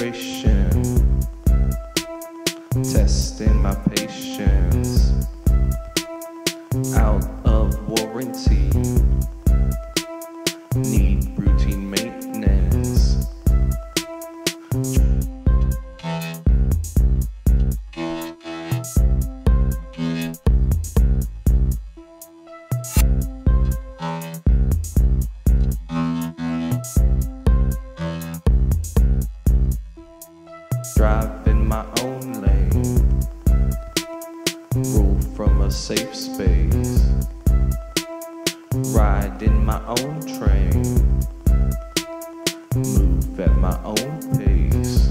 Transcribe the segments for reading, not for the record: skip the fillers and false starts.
frustration, testing my patience, out of warranty, need routine maintenance. Driving my own lane, rule from a safe space, riding my own train, move at my own pace.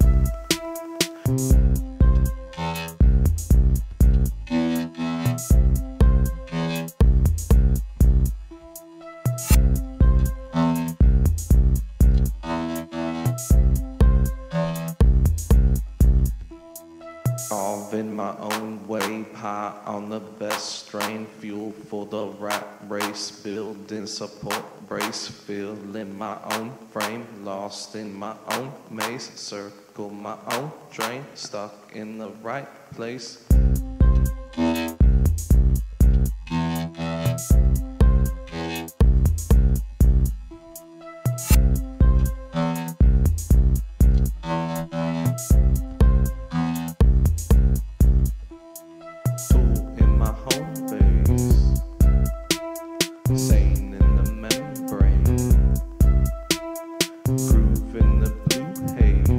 All in my own way, pie on the best strain, fuel for the rat race, building support brace, feeling my own frame, lost in my own maze, circle my own drain, stuck in the right place. Sane in the membrane, groove in the blue haze.